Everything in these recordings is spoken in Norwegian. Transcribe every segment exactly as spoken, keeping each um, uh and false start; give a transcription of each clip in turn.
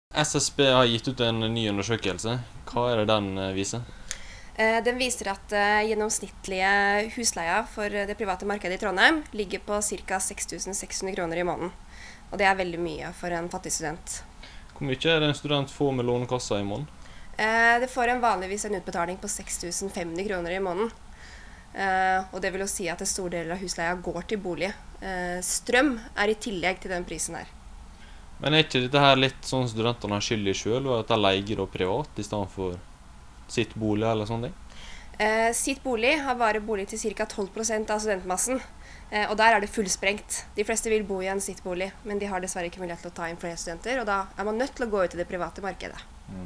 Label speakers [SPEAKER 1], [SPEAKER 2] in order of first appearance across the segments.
[SPEAKER 1] S S B har gitt ut en ny undersøkelse. Hva er det den viser?
[SPEAKER 2] Den viser at gjennomsnittlige husleia for det private markedet i Trondheim ligger på ca. seks tusen seks hundre kroner i måneden. Og det er veldig mye for en fattig student.
[SPEAKER 1] Hvor mye er det en student får med lånekassa i måneden?
[SPEAKER 2] Det får en vanligvis en utbetaling på seks tusen fem hundre kroner i måneden. Og det vil jo si at en stor del av husleia går til bolig. Strøm er i tillegg til den prisen her.
[SPEAKER 1] Men er ikke dette her litt sånn studentene har skyld i selv, og at de leier da privat i stedet for sitt bolig eller sånne ting?
[SPEAKER 2] Eh, sitt bolig har bare bolig til ca. tolv prosent av studentmassen, eh, og der er det fullsprengt. De fleste vil bo i en sitt bolig, men de har dessverre ikke mulighet til å ta inn flere studenter, og da er man nødt til å gå ut i det private markedet.
[SPEAKER 1] Mm.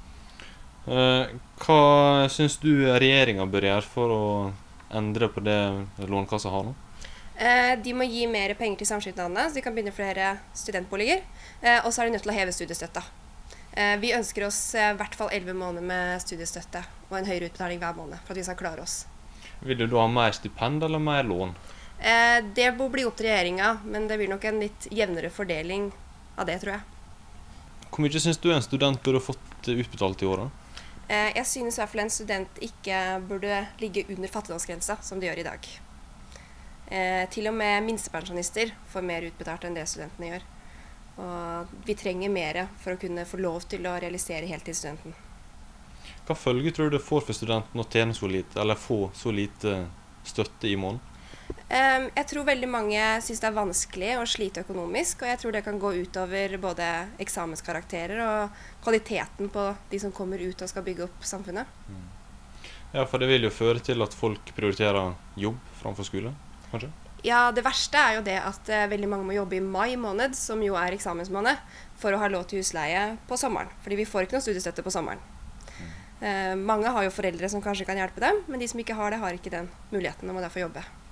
[SPEAKER 1] Eh, hva synes du regjeringen bør gjøre for å endre på det Lånekassa har nå?
[SPEAKER 2] Eh, de må gi mer penger til samskipnadene, så de kan begynne flere studentboliger, eh, og så er de nødt til å heve studiestøtta. Eh, vi ønsker oss i hvert fall elleve måneder med studiestøtte og en høyere utbetaling hver måned for at vi skal klare oss.
[SPEAKER 1] Vil du da ha mer stipend eller mer lån?
[SPEAKER 2] Eh, det må bli opp til regjeringen, men det blir nok en litt jevnere fordeling av det, tror jeg.
[SPEAKER 1] Hvor mye synes du en student burde fått utbetalt i året?
[SPEAKER 2] Eh, jeg synes i hvert fall en student ikke burde ligge under fattigdomsgrensa, som de gjør i dag. Eh, til og med minstepensjonister får mer utbetalt enn det studentene gjør. Og vi trenger mer for å kunne få lov til å realisere heltidsstudenten.
[SPEAKER 1] Hva følge tror du det får for studenten å tjene så lite, eller få så lite støtte i måneden?
[SPEAKER 2] Eh, jeg tror veldig mange synes det er vanskelig å slite økonomisk, og jeg tror det kan gå utover både eksamenskarakterer og kvaliteten på de som kommer ut og skal bygge opp samfunnet.
[SPEAKER 1] Mm. Ja, for det vil jo føre til at folk prioriterer jobb framfor skole, kanskje?
[SPEAKER 2] Ja, det verste er jo det at eh, veldig mange må jobbe i mai måned, som jo er eksamensmåned, for å ha lov til husleie på sommeren. Fordi vi får ikke noe studiestøtte på sommeren. Mm. Eh, mange har jo foreldre som kanskje kan hjelpe dem, men de som ikke har det, har ikke den muligheten og må derfor jobbe.